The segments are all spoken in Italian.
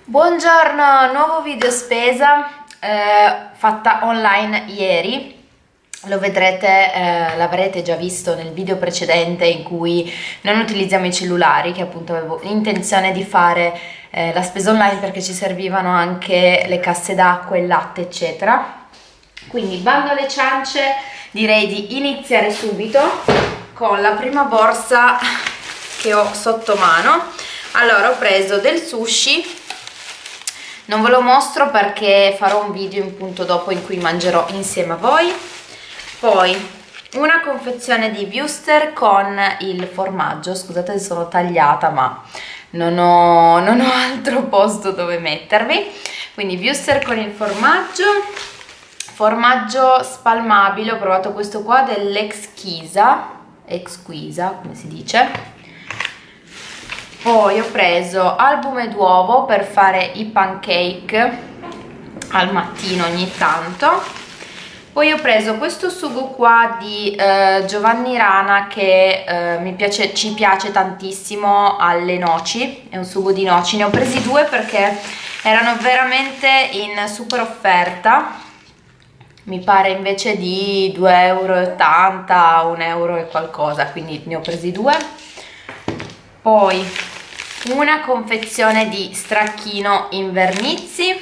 Buongiorno, nuovo video spesa fatta online ieri. Lo vedrete, l'avrete già visto nel video precedente in cui non utilizziamo i cellulari, che appunto avevo intenzione di fare la spesa online perché ci servivano anche le casse d'acqua, il latte eccetera. Quindi bando alle ciance, direi di iniziare subito con la prima borsa che ho sotto mano. Allora, ho preso del sushi. Non ve lo mostro perché farò un video in punto dopo in cui mangerò insieme a voi. Poi una confezione di wurstel con il formaggio. Scusate se sono tagliata, ma non ho altro posto dove mettermi. Quindi wurstel con il formaggio spalmabile. Ho provato questo qua dell'Exquisa, come si dice. Poi ho preso albume d'uovo per fare i pancake al mattino ogni tanto. Poi ho preso questo sugo qua di Giovanni Rana che ci piace tantissimo alle noci, è un sugo di noci. Ne ho presi due perché erano veramente in super offerta, mi pare invece di 2,80 €, 1 euro e qualcosa, quindi ne ho presi due. Poi una confezione di stracchino in vernizi,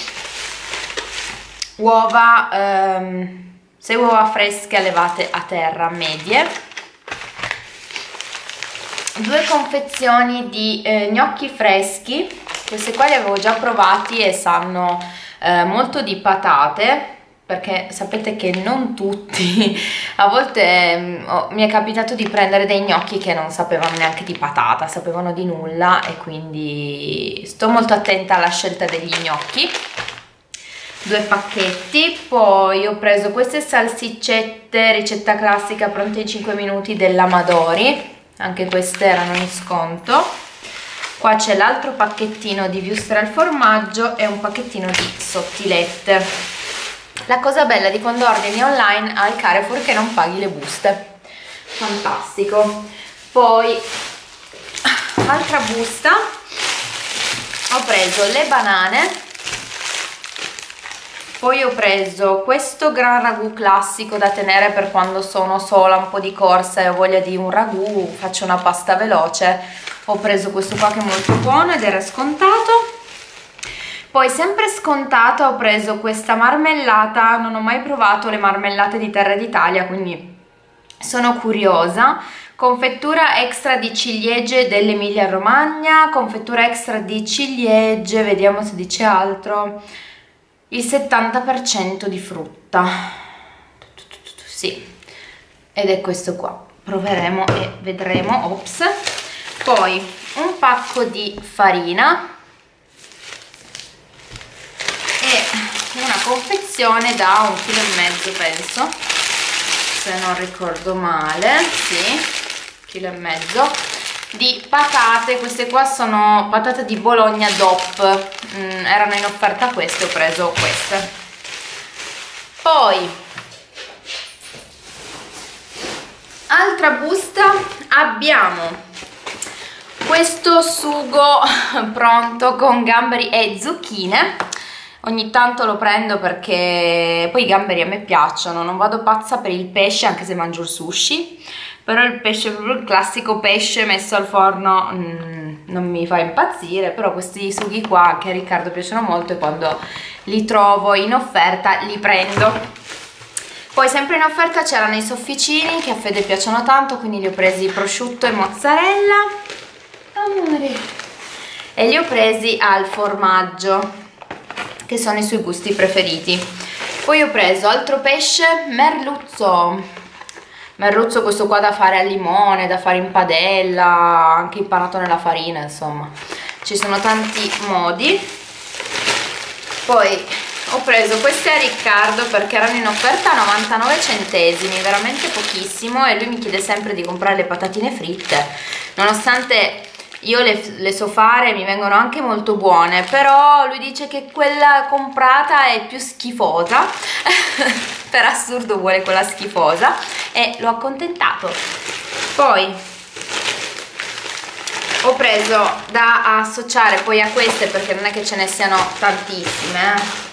uova, 6 uova fresche allevate a terra medie, 2 confezioni di gnocchi freschi. Queste qua li avevo già provati e sanno molto di patate, perché sapete che non tutti, a volte mi è capitato di prendere dei gnocchi che non sapevano neanche di patata, sapevano di nulla, e quindi sto molto attenta alla scelta degli gnocchi. 2 pacchetti. Poi ho preso queste salsiccette, ricetta classica pronte in 5 minuti dell'Amadori, anche queste erano in sconto. Qua c'è l'altro pacchettino di wurstel al formaggio e un pacchettino di sottilette. La cosa bella di quando ordini online al Carrefour è che non paghi le buste, fantastico. Poi altra busta, ho preso le banane, poi ho preso questo gran ragù classico da tenere per quando sono sola, un po' di corsa e ho voglia di un ragù, faccio una pasta veloce. Ho preso questo qua che è molto buono ed era scontato. Poi sempre scontato ho preso questa marmellata, non ho mai provato le marmellate di Terra d'Italia, quindi sono curiosa. Confettura extra di ciliegie dell'Emilia Romagna, confettura extra di ciliegie, vediamo se dice altro, il 70% di frutta, sì, ed è questo qua, proveremo e vedremo. Ops. Poi un pacco di farina, una confezione da 1,5 kg penso, se non ricordo male, sì, 1,5 kg di patate. Queste qua sono patate di Bologna DOP, erano in offerta queste, ho preso queste. Poi altra busta, abbiamo questo sugo pronto con gamberi e zucchine. Ogni tanto lo prendo perché poi i gamberi a me piacciono, non vado pazza per il pesce anche se mangio il sushi, però il pesce, proprio il classico pesce messo al forno, non mi fa impazzire. Però questi sughi qua anche a Riccardo piacciono molto e quando li trovo in offerta li prendo. Poi sempre in offerta c'erano i sofficini che a Fede piacciono tanto, quindi li ho presi prosciutto e mozzarella, amore, e li ho presi al formaggio, che sono i suoi gusti preferiti. Poi ho preso altro pesce, merluzzo, questo qua da fare al limone, da fare in padella, anche impanato nella farina, insomma ci sono tanti modi. Poi ho preso queste a Riccardo perché erano in offerta a 99 centesimi, veramente pochissimo, e lui mi chiede sempre di comprare le patatine fritte, nonostante io le so fare, mi vengono anche molto buone, però lui dice che quella comprata è più schifosa per assurdo vuole quella schifosa e l'ho accontentato. Poi ho preso da associare poi a queste, perché non è che ce ne siano tantissime,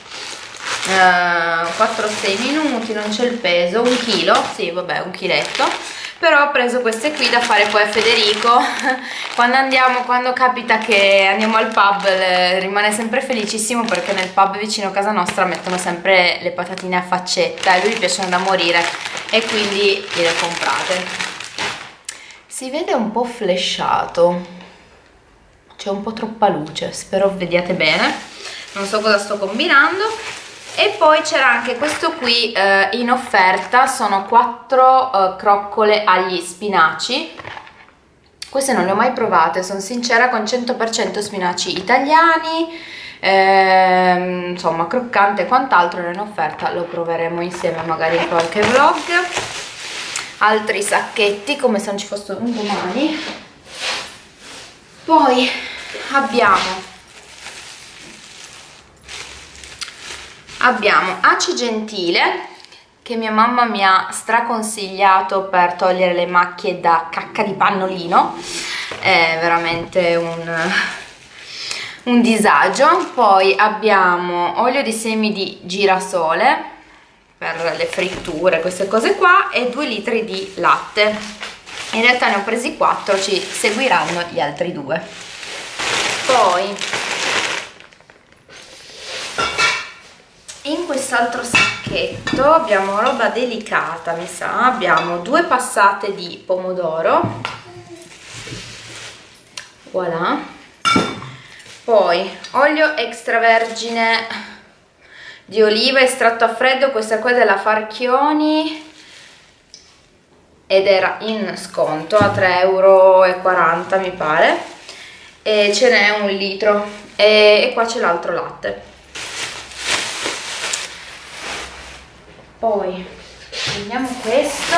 4-6 minuti, non c'è il peso, 1 chilo, sì vabbè, 1 chiletto, però ho preso queste qui da fare poi a Federico quando capita che andiamo al pub, rimane sempre felicissimo perché nel pub vicino a casa nostra mettono sempre le patatine a faccetta e lui gli piacciono da morire e quindi le comprate. Si vede un po' flashato, c'è un po' troppa luce, spero vediate bene, non so cosa sto combinando. E poi c'era anche questo qui in offerta, sono 4 croccole agli spinaci. Queste non le ho mai provate, sono sincera, con 100% spinaci italiani, insomma croccante e quant'altro, era in offerta, lo proveremo insieme magari in qualche vlog. Altri sacchetti come se non ci fosse un domani. Poi abbiamo Aci Gentile, che mia mamma mi ha straconsigliato per togliere le macchie da cacca di pannolino, è veramente un disagio. Poi abbiamo olio di semi di girasole per le fritture, queste cose qua, e 2 litri di latte. In realtà ne ho presi 4, ci seguiranno gli altri 2. Poi in quest'altro sacchetto abbiamo roba delicata, mi sa, abbiamo 2 passate di pomodoro, voilà, poi olio extravergine di oliva estratto a freddo, questa qua è della Farchioni ed era in sconto a 3,40 € mi pare, e ce n'è 1 litro, e qua c'è l'altro latte. Poi prendiamo questo.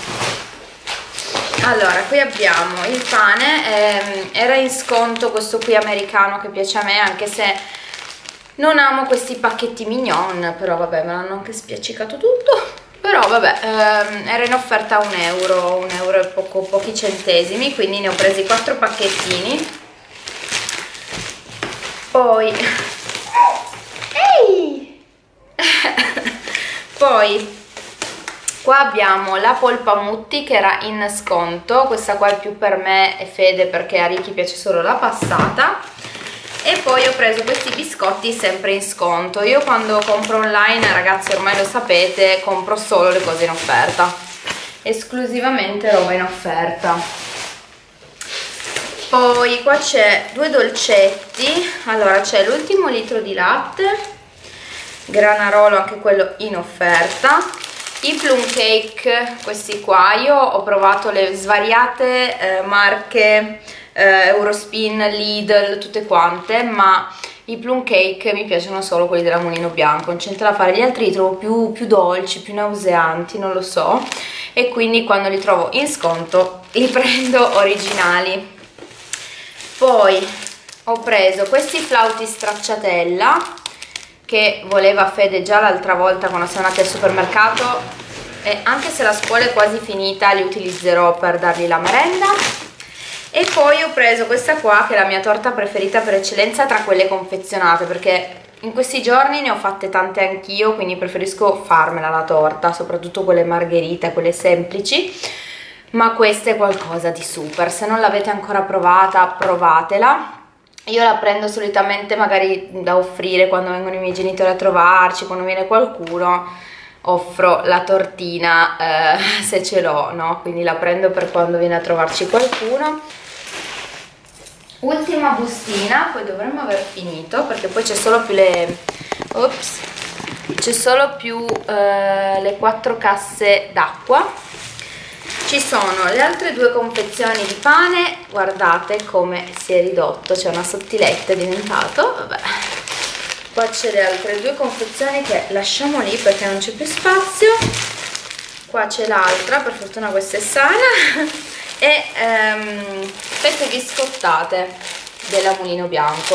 Allora, qui abbiamo il pane, era in sconto questo qui americano che piace a me, anche se non amo questi pacchetti mignon, però vabbè, me l'hanno anche spiaccicato tutto, però vabbè, era in offerta a 1 euro, 1 euro e pochi centesimi, quindi ne ho presi 4 pacchettini. Poi ehi! Poi qua abbiamo la polpa Mutti che era in sconto, questa qua è più per me e Fede perché a Ricky piace solo la passata. E poi ho preso questi biscotti sempre in sconto. Io quando compro online, ragazzi, ormai lo sapete, compro solo le cose in offerta, esclusivamente roba in offerta. Poi qua c'è 2 dolcetti. Allora c'è l'ultimo litro di latte, Granarolo, anche quello in offerta, i plum cake, questi qua. Io ho provato le svariate marche, Eurospin, Lidl, tutte quante, ma i plum cake mi piacciono solo quelli della Mulino Bianco, non c'è niente da fare, gli altri li trovo più dolci, più nauseanti, non lo so, e quindi quando li trovo in sconto li prendo originali. Poi ho preso questi flauti stracciatella che voleva Fede già l'altra volta quando siamo andati al supermercato, e anche se la scuola è quasi finita li utilizzerò per dargli la merenda. E poi ho preso questa qua che è la mia torta preferita per eccellenza tra quelle confezionate, perché in questi giorni ne ho fatte tante anch'io, quindi preferisco farmela la torta, soprattutto quelle margherita, quelle semplici, ma questa è qualcosa di super. Se non l'avete ancora provata, provatela. Io la prendo solitamente magari da offrire quando vengono i miei genitori a trovarci, quando viene qualcuno offro la tortina se ce l'ho, no? Quindi la prendo per quando viene a trovarci qualcuno. Ultima bustina, poi dovremmo aver finito perché poi c'è solo più le le 4 casse d'acqua. Ci sono le altre 2 confezioni di pane, guardate come si è ridotto, c'è una sottiletta, è diventato, vabbè. Qua c'è le altre 2 confezioni che lasciamo lì perché non c'è più spazio. Qua c'è l'altra, per fortuna questa è sana, e fette biscottate della Mulino Bianco.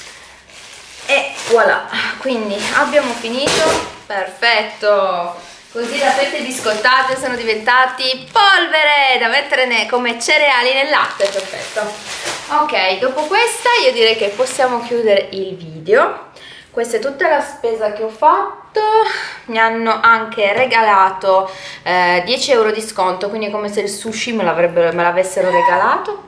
E voilà, quindi abbiamo finito, perfetto. Così da fette biscottate sono diventati polvere da mettere come cereali nel latte. Perfetto. Ok, dopo questa io direi che possiamo chiudere il video. Questa è tutta la spesa che ho fatto. Mi hanno anche regalato 10 euro di sconto, quindi è come se il sushi me l'avessero regalato.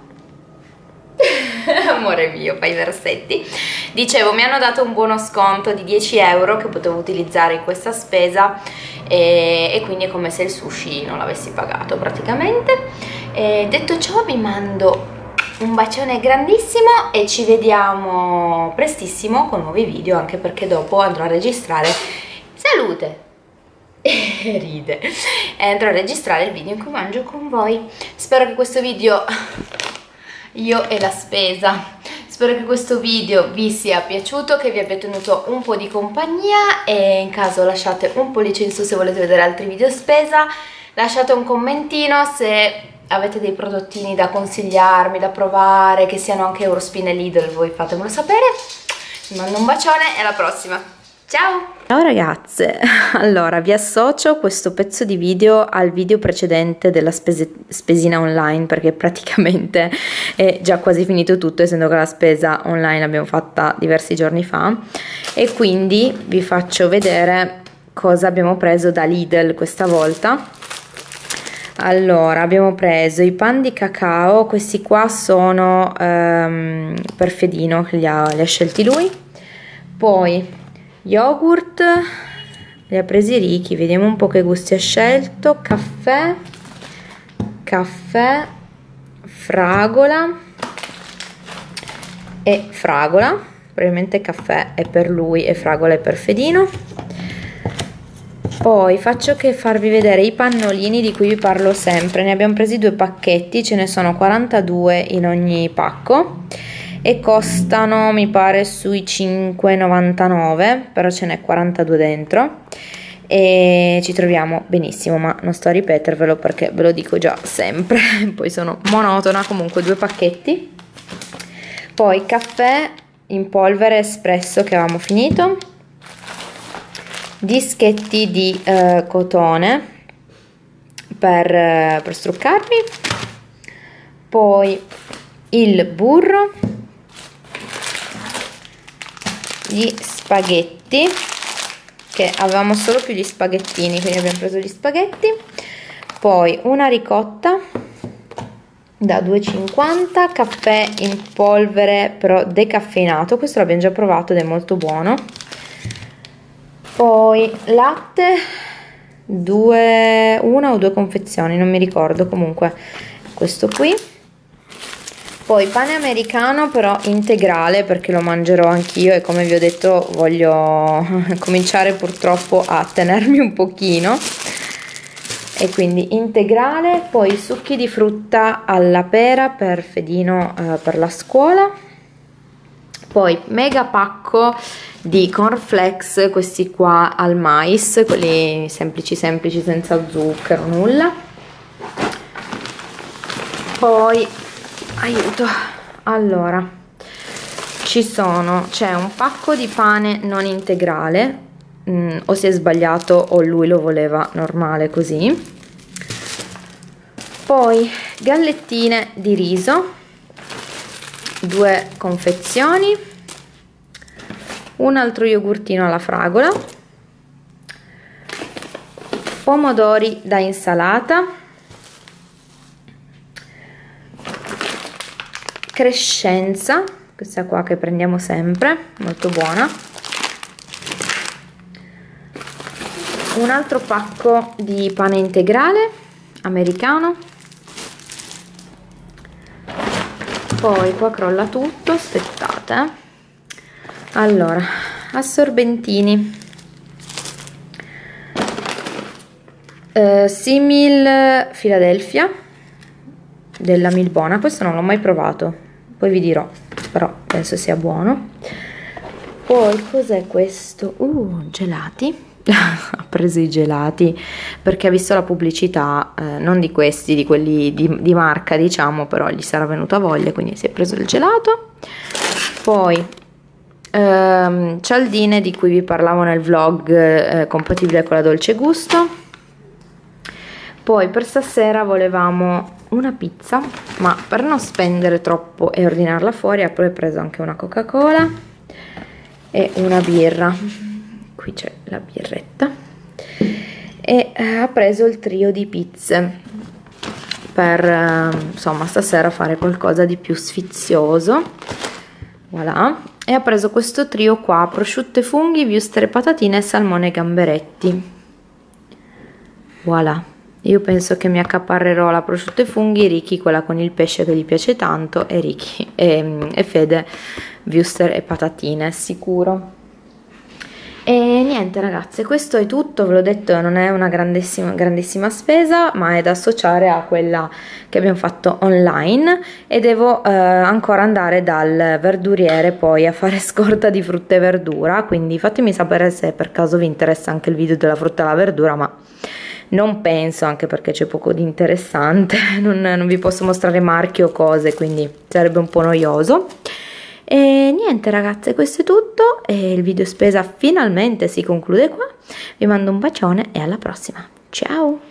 Amore mio, fai i versetti. Dicevo, mi hanno dato un buono sconto di 10 euro che potevo utilizzare in questa spesa e quindi è come se il sushi non l'avessi pagato praticamente. Detto ciò, vi mando un bacione grandissimo e ci vediamo prestissimo con nuovi video, anche perché dopo andrò a registrare salute ride andrò a registrare il video in cui mangio con voi. Spero che questo video io e la spesa spero che questo video vi sia piaciuto, che vi abbia tenuto un po' di compagnia, e in caso lasciate un pollice in su se volete vedere altri video spesa, lasciate un commentino se avete dei prodottini da consigliarmi, da provare, che siano anche Eurospin e Lidl, voi fatemelo sapere. Vi mando un bacione e alla prossima, ciao! Ciao ragazze, allora vi associo questo pezzo di video al video precedente della spesina online, perché praticamente è già quasi finito tutto, essendo che la spesa online l'abbiamo fatta diversi giorni fa, e quindi vi faccio vedere cosa abbiamo preso da Lidl questa volta. Allora, abbiamo preso i pan di cacao, questi qua sono per Fedino, che li ha scelti lui. Poi yogurt, li ha presi ricchi, vediamo un po' che gusti ha scelto. Caffè, fragola e fragola, probabilmente caffè è per lui e fragola è per Fedino. Poi faccio che farvi vedere i pannolini di cui vi parlo sempre. Ne abbiamo presi 2 pacchetti, ce ne sono 42 in ogni pacco e costano, mi pare, sui 5,99, però ce n'è 42 dentro e ci troviamo benissimo, ma non sto a ripetervelo perché ve lo dico già sempre, poi sono monotona. Comunque 2 pacchetti. Poi caffè in polvere espresso che avevamo finito, dischetti di cotone per struccarmi, poi il burro, gli spaghetti, che avevamo solo più gli spaghettini, quindi abbiamo preso gli spaghetti, poi una ricotta da 2,50, caffè in polvere però decaffeinato, questo l'abbiamo già provato ed è molto buono. Poi latte, 1 o 2 confezioni, non mi ricordo, comunque questo qui. Poi pane americano però integrale, perché lo mangerò anch'io e come vi ho detto voglio cominciare purtroppo a tenermi un pochino, e quindi integrale. Poi succhi di frutta alla pera per Fedino per la scuola. Poi mega pacco di cornflakes, questi qua al mais, quelli semplici senza zucchero, nulla. Poi aiuto, allora c'è un pacco di pane non integrale, o si è sbagliato o lui lo voleva normale così. Poi gallettine di riso, 2 confezioni, un altro yogurtino alla fragola, pomodori da insalata, crescenza, questa qua che prendiamo sempre, molto buona, un altro pacco di pane integrale americano. Poi qua crolla tutto, aspettate. Allora, assorbentini, Simil Philadelphia della Milbona, questo non l'ho mai provato, poi vi dirò, però penso sia buono. Poi cos'è questo? Gelati. Ha preso i gelati perché ha visto la pubblicità, non di questi, di quelli di marca diciamo, però gli sarà venuta voglia, quindi si è preso il gelato. Poi cialdine di cui vi parlavo nel vlog, compatibile con la Dolce Gusto. Poi per stasera volevamo una pizza, ma per non spendere troppo e ordinarla fuori ho poi preso anche una Coca-Cola e una birra. Qui c'è la birretta. E ha preso il trio di pizze per insomma stasera fare qualcosa di più sfizioso. Voilà. E ha preso questo trio qua: prosciutto e funghi, wurstel e patatine e salmone e gamberetti. Voilà. Io penso che mi accaparrerò la prosciutto e funghi, Ricky quella con il pesce che gli piace tanto e Ricky e Fede wurstel e patatine, sicuro. E niente ragazze, questo è tutto, ve l'ho detto, non è una grandissima spesa, ma è da associare a quella che abbiamo fatto online, e devo ancora andare dal verduriere poi a fare scorta di frutta e verdura, quindi fatemi sapere se per caso vi interessa anche il video della frutta e la verdura, ma non penso, anche perché c'è poco di interessante, non vi posso mostrare marchi o cose, quindi sarebbe un po' noioso. E niente ragazze, questo è tutto e il video spesa finalmente si conclude qua. Vi mando un bacione e alla prossima, ciao!